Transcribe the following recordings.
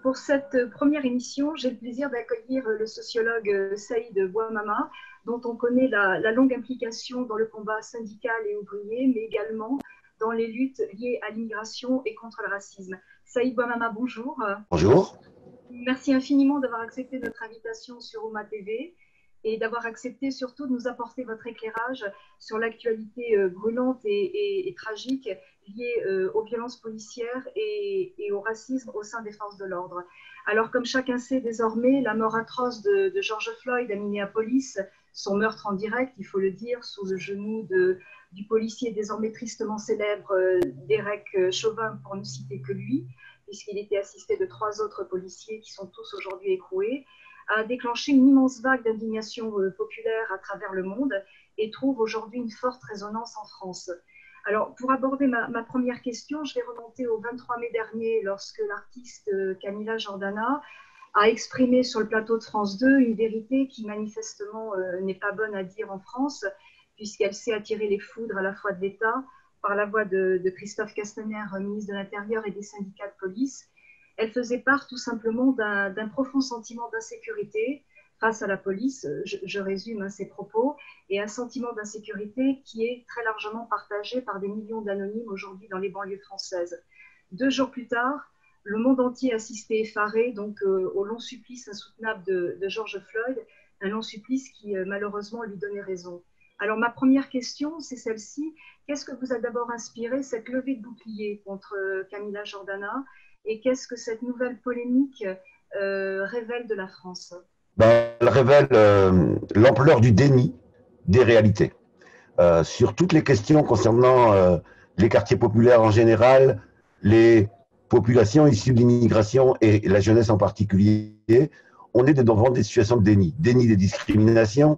Pour cette première émission, j'ai le plaisir d'accueillir le sociologue Saïd Bouamama, dont on connaît la longue implication dans le combat syndical et ouvrier, mais également dans les luttes liées à l'immigration et contre le racisme. Saïd Bouamama, bonjour. Bonjour. Merci infiniment d'avoir accepté notre invitation sur Ouma TV et d'avoir accepté surtout de nous apporter votre éclairage sur l'actualité brûlante et tragique liée aux violences policières et au racisme au sein des forces de l'ordre. Alors, comme chacun sait désormais, la mort atroce de George Floyd à Minneapolis, son meurtre en direct, il faut le dire, sous le genou du policier désormais tristement célèbre Derek Chauvin, pour ne citer que lui, puisqu'il était assisté de 3 autres policiers qui sont tous aujourd'hui écroués, a déclenché une immense vague d'indignation populaire à travers le monde et trouve aujourd'hui une forte résonance en France. Alors, pour aborder ma première question, je vais remonter au 23 mai dernier, lorsque l'artiste Camila Jordana a exprimé sur le plateau de France 2 une vérité qui manifestement n'est pas bonne à dire en France, puisqu'elle sait attirer les foudres à la fois de l'État, par la voix de Christophe Castaner, ministre de l'Intérieur, et des syndicats de police. Elle faisait part tout simplement d'un profond sentiment d'insécurité face à la police, je résume ses propos, et un sentiment d'insécurité qui est très largement partagé par des millions d'anonymes aujourd'hui dans les banlieues françaises. 2 jours plus tard, le monde entier assistait effaré donc, au long supplice insoutenable de George Floyd, un long supplice qui malheureusement lui donnait raison. Alors ma première question, c'est celle-ci. Qu'est-ce que vous a d'abord inspiré cette levée de bouclier contre Camila Jordana et qu'est-ce que cette nouvelle polémique révèle de la France? Elle révèle l'ampleur du déni des réalités. Sur toutes les questions concernant les quartiers populaires en général, les populations issues de l'immigration et la jeunesse en particulier, on est devant des situations de déni. Déni des discriminations,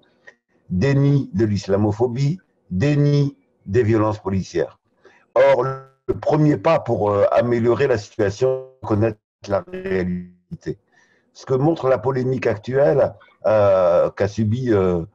déni de l'islamophobie, déni des violences policières. Or, le premier pas pour améliorer la situation, c'est connaître la réalité. Ce que montre la polémique actuelle qu'a subie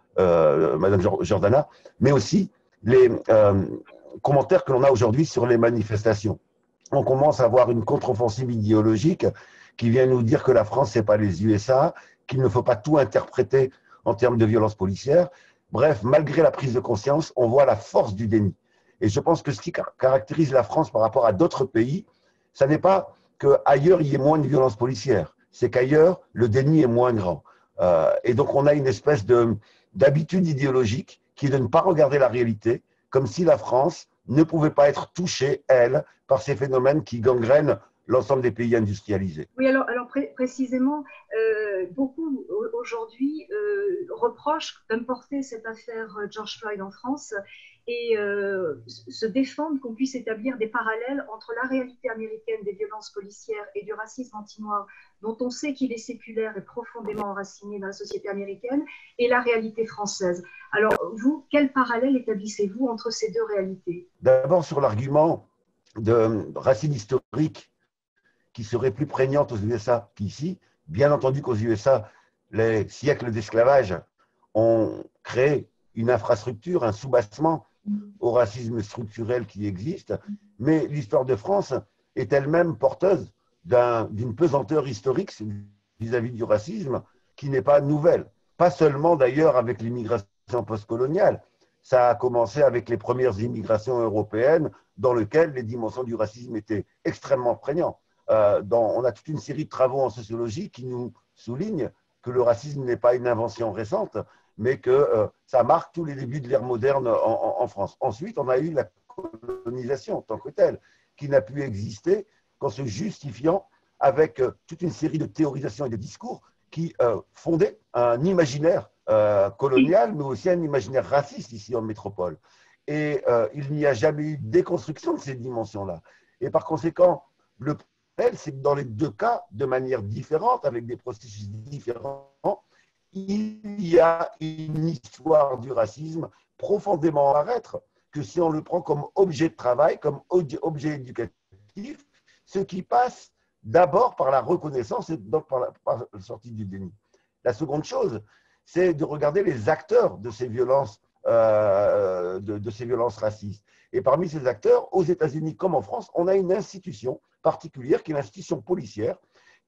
Mme Jordana, mais aussi les commentaires que l'on a aujourd'hui sur les manifestations. On commence à avoir une contre-offensive idéologique qui vient nous dire que la France, ce n'est pas les USA, qu'il ne faut pas tout interpréter en termes de violence policière. Bref, malgré la prise de conscience, on voit la force du déni. Et je pense que ce qui caractérise la France par rapport à d'autres pays, ce n'est pas qu'ailleurs, il y ait moins de violence policière, c'est qu'ailleurs, le déni est moins grand. Et donc, on a une espèce d'habitude idéologique qui est de ne pas regarder la réalité, comme si la France ne pouvait pas être touchée, elle, par ces phénomènes qui gangrènent l'ensemble des pays industrialisés. Oui, alors précisément, beaucoup aujourd'hui reprochent d'importer cette affaire George Floyd en France et se défendent qu'on puisse établir des parallèles entre la réalité américaine des violences policières et du racisme anti-noir, dont on sait qu'il est séculaire et profondément enraciné dans la société américaine, et la réalité française. Alors, vous, quel parallèle établissez-vous entre ces 2 réalités? D'abord, sur l'argument de racine historique qui serait plus prégnante aux USA qu'ici. Bien entendu qu'aux USA, les siècles d'esclavage ont créé une infrastructure, un soubassement au racisme structurel qui existe, mais l'histoire de France est elle-même porteuse d'une pesanteur historique vis-à-vis du racisme qui n'est pas nouvelle. Pas seulement d'ailleurs avec l'immigration postcoloniale. Ça a commencé avec les premières immigrations européennes dans lesquelles les dimensions du racisme étaient extrêmement prégnantes. On a toute une série de travaux en sociologie qui nous soulignent que le racisme n'est pas une invention récente, mais que ça marque tous les débuts de l'ère moderne en France. Ensuite, on a eu la colonisation en tant que telle, qui n'a pu exister qu'en se justifiant avec toute une série de théorisations et de discours qui fondaient un imaginaire colonial, mais aussi un imaginaire raciste ici en métropole. Et il n'y a jamais eu de déconstruction de ces dimensions-là. Et par conséquent, le problème, c'est que dans les 2 cas, de manière différente, avec des processus différents, il y a une histoire du racisme profondément à paraître, que si on le prend comme objet de travail, comme objet éducatif, ce qui passe d'abord par la reconnaissance et donc par la sortie du déni. La seconde chose, c'est de regarder les acteurs de ces violences, de ces violences racistes. Et parmi ces acteurs, aux États-Unis comme en France, on a une institution particulière qui est l'institution policière,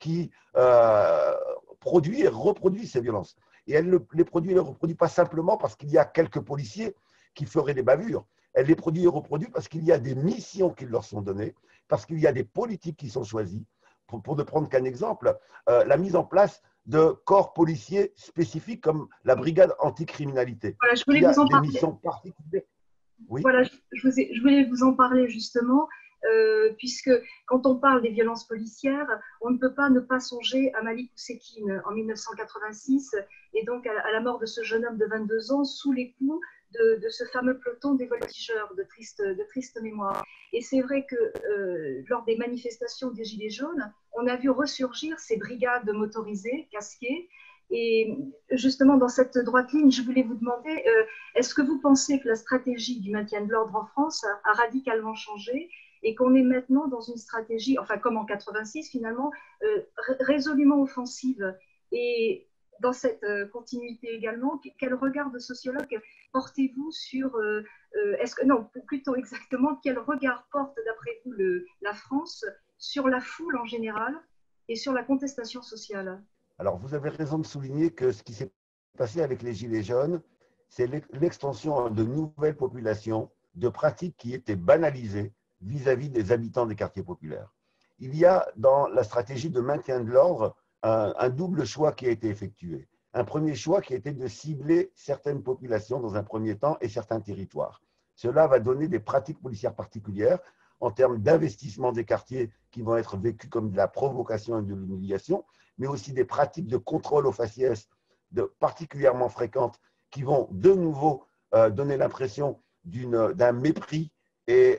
qui produit et reproduit ces violences. Et elle les produit et les reproduit pas simplement parce qu'il y a quelques policiers qui feraient des bavures. Elle les produit et reproduit parce qu'il y a des missions qui leur sont données, parce qu'il y a des politiques qui sont choisies. Pour ne prendre qu'un exemple, la mise en place de corps policiers spécifiques comme la brigade anticriminalité. Voilà, je voulais qui a vous en des parler. missions particulières. Oui. Voilà, je voulais vous en parler justement, puisque quand on parle des violences policières, on ne peut pas ne pas songer à Malik Oussekine en 1986, et donc à la mort de ce jeune homme de 22 ans sous les coups de ce fameux peloton des voltigeurs de triste mémoire. Et c'est vrai que lors des manifestations des Gilets jaunes, on a vu ressurgir ces brigades motorisées, casquées. Et justement, dans cette droite ligne, je voulais vous demander, est-ce que vous pensez que la stratégie du maintien de l'ordre en France a radicalement changé et qu'on est maintenant dans une stratégie, enfin comme en 86 finalement, résolument offensive? Et dans cette continuité également, quel regard de sociologue portez-vous sur, est-ce que, non, plutôt exactement, quel regard porte d'après vous la France sur la foule en général et sur la contestation sociale? Alors, vous avez raison de souligner que ce qui s'est passé avec les Gilets jaunes, c'est l'extension de nouvelles populations, de pratiques qui étaient banalisées vis-à-vis des habitants des quartiers populaires. Il y a dans la stratégie de maintien de l'ordre un double choix qui a été effectué. Un premier choix qui était de cibler certaines populations dans un premier temps et certains territoires. Cela va donner des pratiques policières particulières en termes d'investissement des quartiers qui vont être vécus comme de la provocation et de l'humiliation, mais aussi des pratiques de contrôle aux faciès particulièrement fréquentes qui vont de nouveau donner l'impression d'un mépris et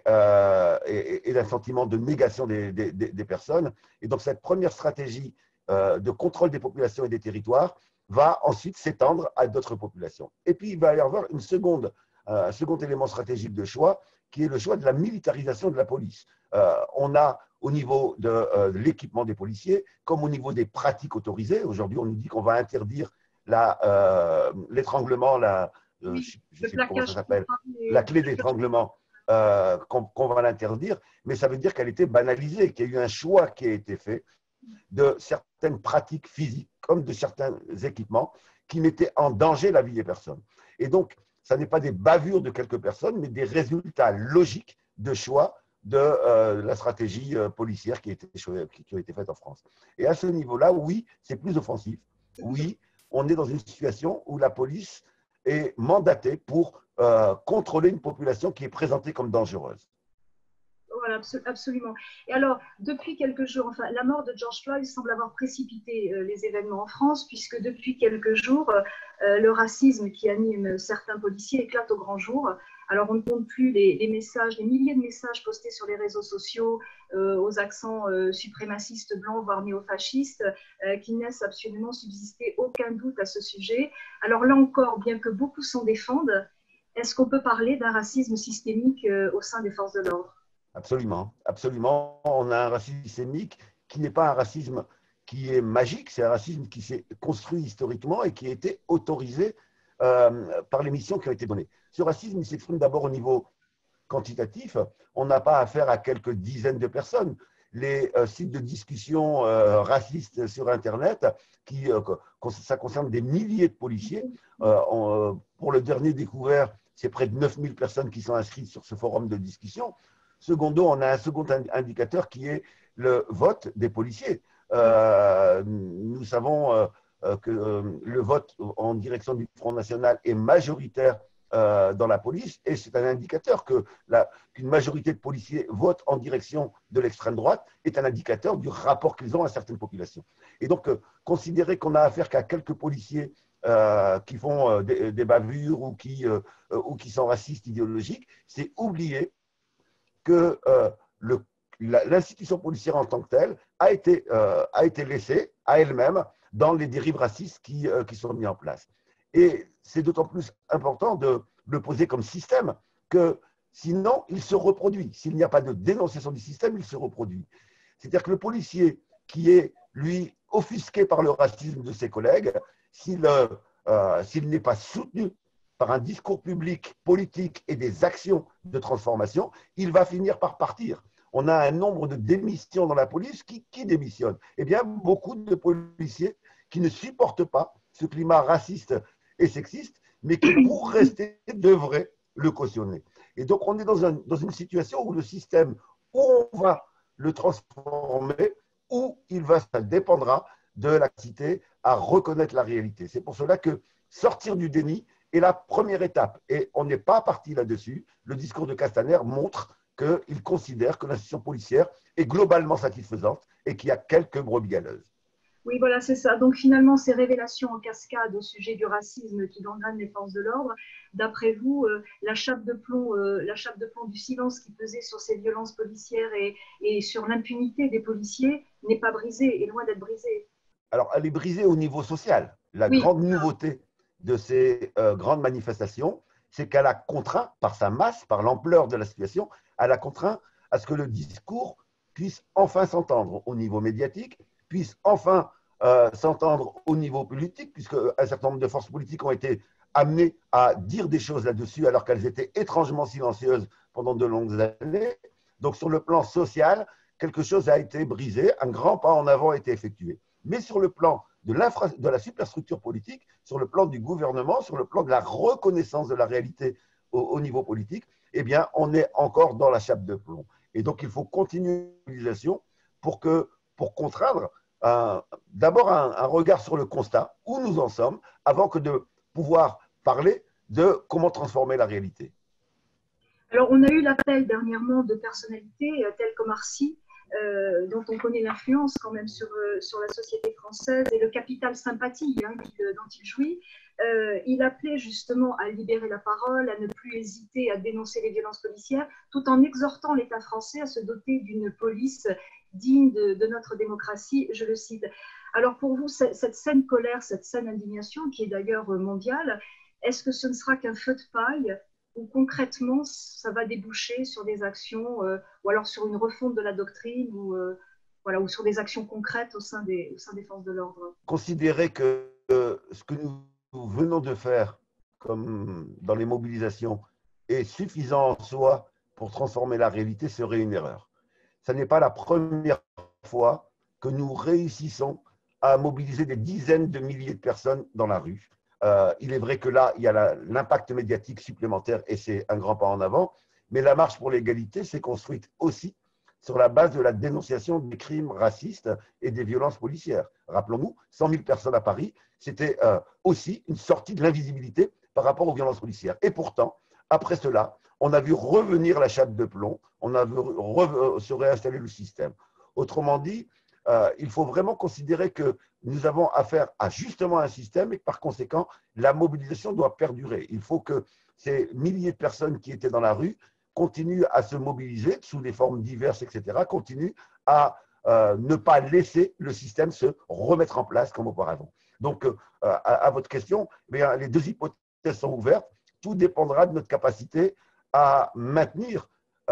d'un sentiment de négation des personnes. Et donc cette première stratégie de contrôle des populations et des territoires va ensuite s'étendre à d'autres populations. Et puis il va y avoir un second élément stratégique de choix, qui est le choix de la militarisation de la police. On a au niveau de l'équipement des policiers, comme au niveau des pratiques autorisées. Aujourd'hui, on nous dit qu'on va interdire l'étranglement, je ne sais plus comment ça s'appelle, la clé d'étranglement, qu'on va l'interdire, mais ça veut dire qu'elle était banalisée, qu'il y a eu un choix qui a été fait de certaines pratiques physiques, comme de certains équipements, qui mettaient en danger la vie des personnes. Et donc, ça n'est pas des bavures de quelques personnes, mais des résultats logiques de choix de la stratégie policière qui a été faite en France. Et à ce niveau-là, oui, c'est plus offensif. Oui, on est dans une situation où la police est mandatée pour contrôler une population qui est présentée comme dangereuse. Voilà, absolument. Et alors, depuis quelques jours, enfin, la mort de George Floyd semble avoir précipité les événements en France, puisque depuis quelques jours, le racisme qui anime certains policiers éclate au grand jour. Alors, on ne compte plus les messages, les milliers de messages postés sur les réseaux sociaux aux accents suprémacistes blancs, voire néofascistes, qui ne laissent absolument subsister aucun doute à ce sujet. Alors là encore, bien que beaucoup s'en défendent, est-ce qu'on peut parler d'un racisme systémique au sein des forces de l'ordre? Absolument, absolument. On a un racisme systémique qui n'est pas un racisme qui est magique, c'est un racisme qui s'est construit historiquement et qui a été autorisé par les missions qui ont été données. Ce racisme, il s'exprime d'abord au niveau quantitatif. On n'a pas affaire à quelques dizaines de personnes. Les sites de discussion racistes sur Internet, ça concerne des milliers de policiers. Pour le dernier découvert, c'est près de 9000 personnes qui sont inscrites sur ce forum de discussion. Secondo, on a un second indicateur qui est le vote des policiers. Nous savons que le vote en direction du Front National est majoritaire dans la police et c'est un indicateur qu'une majorité de policiers votent en direction de l'extrême droite est un indicateur du rapport qu'ils ont à certaines populations. Et donc, considérer qu'on a affaire qu'à quelques policiers qui font des bavures ou qui sont racistes idéologiques, c'est oublier que l'institution policière en tant que telle a été laissée à elle-même dans les dérives racistes qui sont mises en place. Et c'est d'autant plus important de le poser comme système que sinon, il se reproduit. S'il n'y a pas de dénonciation du système, il se reproduit. C'est-à-dire que le policier qui est, lui, offusqué par le racisme de ses collègues, s'il n'est pas soutenu par un discours public, politique et des actions de transformation, il va finir par partir. on a un nombre de démissions dans la police. Qui démissionne? Eh bien, beaucoup de policiers qui ne supportent pas ce climat raciste et sexiste, mais qui, pour rester, devraient le cautionner. Et donc, on est dans une situation où le système, où on va le transformer, où ça dépendra de la capacité à reconnaître la réalité. C'est pour cela que sortir du déni est la première étape. Et on n'est pas parti là-dessus. Le discours de Castaner montre qu'il considère que l'institution policière est globalement satisfaisante et qu'il y a quelques brebis galeuses. Oui, voilà, c'est ça. Donc finalement, ces révélations en cascade au sujet du racisme qui gangrène les forces de l'ordre, d'après vous, la chape de plomb du silence qui pesait sur ces violences policières et sur l'impunité des policiers n'est pas brisée, est loin d'être brisée. Alors, elle est brisée au niveau social. La Oui. grande nouveauté de ces grandes manifestations, c'est qu'elle a contraint, par sa masse, par l'ampleur de la situation, elle a contraint à ce que le discours puisse enfin s'entendre au niveau médiatique, puisse enfin s'entendre au niveau politique, puisque un certain nombre de forces politiques ont été amenées à dire des choses là-dessus alors qu'elles étaient étrangement silencieuses pendant de longues années. Donc, sur le plan social, quelque chose a été brisé, un grand pas en avant a été effectué. Mais sur le plan de la superstructure politique, sur le plan du gouvernement, sur le plan de la reconnaissance de la réalité au niveau politique, eh bien, on est encore dans la chape de plomb. Et donc, il faut continuer l'utilisation pour contraindre d'abord un regard sur le constat, où nous en sommes, avant que de pouvoir parler de comment transformer la réalité. Alors, on a eu l'appel dernièrement de personnalités telles que Marcy, dont on connaît l'influence quand même sur la société française et le capital sympathie dont il jouit. Il appelait justement à libérer la parole, à ne plus hésiter à dénoncer les violences policières, tout en exhortant l'État français à se doter d'une police digne de notre démocratie, je le cite. Alors pour vous, cette saine colère, cette saine indignation, qui est d'ailleurs mondiale, est-ce que ce ne sera qu'un feu de paille ou concrètement ça va déboucher sur des actions ou alors sur une refonte de la doctrine ou sur des actions concrètes au sein des forces de l'ordre? Considérer que ce que nous venons de faire, comme dans les mobilisations, est suffisant en soi pour transformer la réalité serait une erreur. Ce n'est pas la première fois que nous réussissons à mobiliser des dizaines de milliers de personnes dans la rue. Il est vrai que là, il y a l'impact médiatique supplémentaire et c'est un grand pas en avant, mais la marche pour l'égalité s'est construite aussi sur la base de la dénonciation des crimes racistes et des violences policières. Rappelons-nous, 100 000 personnes à Paris, c'était aussi une sortie de l'invisibilité par rapport aux violences policières. Et pourtant, après cela, on a vu revenir la chape de plomb, on a vu se réinstaller le système. Autrement dit, il faut vraiment considérer que nous avons affaire à justement un système et que par conséquent, la mobilisation doit perdurer. Il faut que ces milliers de personnes qui étaient dans la rue continuent à se mobiliser sous des formes diverses, etc., continuent à ne pas laisser le système se remettre en place comme auparavant. Donc, à votre question, eh bien, les deux hypothèses sont ouvertes. Tout dépendra de notre capacité à maintenir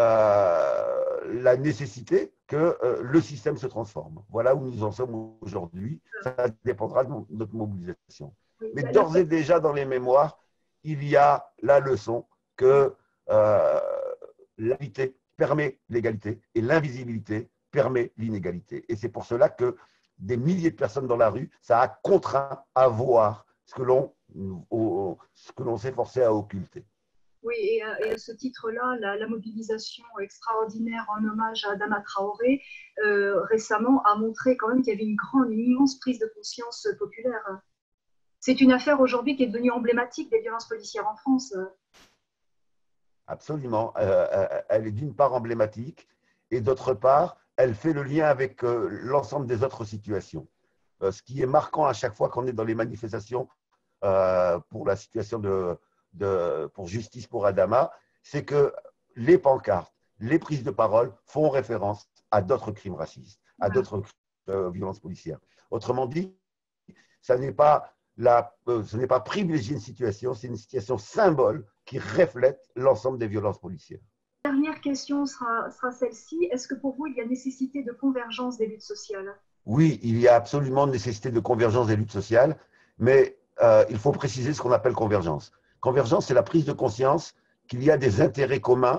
la nécessité que le système se transforme. Voilà où nous en sommes aujourd'hui. Ça dépendra de notre mobilisation. Mais d'ores et déjà, dans les mémoires, il y a la leçon que l'égalité permet l'égalité et l'invisibilité permet l'inégalité. Et c'est pour cela que des milliers de personnes dans la rue, ça a contraint à voir ce que l'on s'est forcé à occulter. Oui, et à ce titre-là, la mobilisation extraordinaire en hommage à Adama Traoré récemment a montré quand même qu'il y avait une immense prise de conscience populaire. C'est une affaire aujourd'hui qui est devenue emblématique des violences policières en France. Absolument. Elle est d'une part emblématique et d'autre part, elle fait le lien avec l'ensemble des autres situations. Ce qui est marquant à chaque fois qu'on est dans les manifestations pour la situation pour justice pour Adama, c'est que les pancartes, les prises de parole font référence à d'autres crimes racistes, à d'autres violences policières. Autrement dit, ce n'est pas privilégier une situation, c'est une situation symbole qui reflète l'ensemble des violences policières. La dernière question sera celle-ci. Est-ce que pour vous, il y a nécessité de convergence des luttes sociales? Oui, il y a absolument nécessité de convergence des luttes sociales, mais il faut préciser ce qu'on appelle convergence. Convergence, c'est la prise de conscience qu'il y a des intérêts communs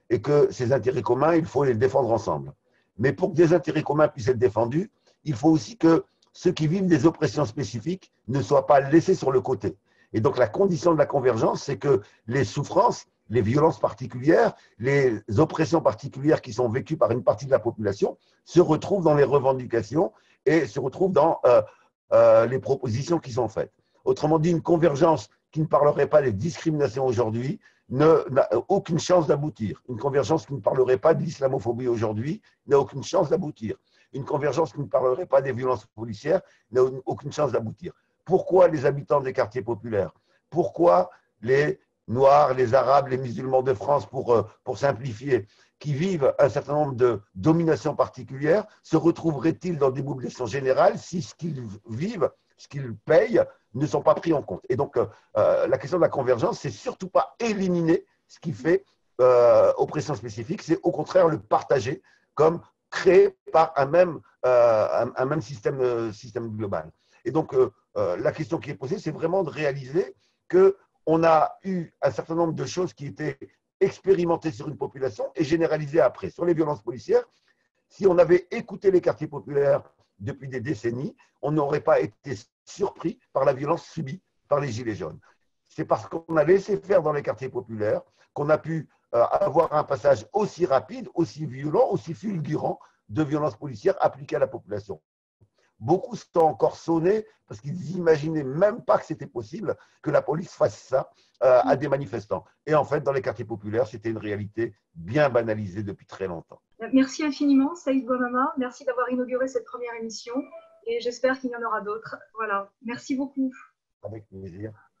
et que ces intérêts communs, il faut les défendre ensemble. Mais pour que des intérêts communs puissent être défendus, il faut aussi que ceux qui vivent des oppressions spécifiques ne soient pas laissés sur le côté. Et donc la condition de la convergence, c'est que les souffrances, les violences particulières, les oppressions particulières qui sont vécues par une partie de la population se retrouvent dans les revendications et se retrouvent dans les propositions qui sont faites. Autrement dit, une convergence qui ne parlerait pas des discriminations aujourd'hui n'a aucune chance d'aboutir. Une convergence qui ne parlerait pas de l'islamophobie aujourd'hui n'a aucune chance d'aboutir. Une convergence qui ne parlerait pas des violences policières n'a aucune chance d'aboutir. Pourquoi les habitants des quartiers populaires? Pourquoi les Noirs, les Arabes, les musulmans de France, pour simplifier, qui vivent un certain nombre de dominations particulières, se retrouveraient-ils dans des mobilisations générales si ce qu'ils vivent, ce qu'ils payent, ne sont pas pris en compte? Et donc, la question de la convergence, c'est surtout pas éliminer ce qui fait oppression spécifique, c'est au contraire le partager comme créé par un même système global. Et donc, la question qui est posée, c'est vraiment de réaliser qu'on a eu un certain nombre de choses qui étaient expérimentées sur une population et généralisées après. Sur les violences policières, si on avait écouté les quartiers populaires depuis des décennies, on n'aurait pas été surpris par la violence subie par les Gilets jaunes. C'est parce qu'on a laissé faire dans les quartiers populaires qu'on a pu avoir un passage aussi rapide, aussi violent, aussi fulgurant de violences policières appliquées à la population. Beaucoup sont encore sonnés parce qu'ils n'imaginaient même pas que c'était possible que la police fasse ça à des manifestants. Et en fait, dans les quartiers populaires, c'était une réalité bien banalisée depuis très longtemps. Merci infiniment, Saïd Bouamama. Merci d'avoir inauguré cette première émission et j'espère qu'il y en aura d'autres. Voilà. Merci beaucoup. Avec plaisir.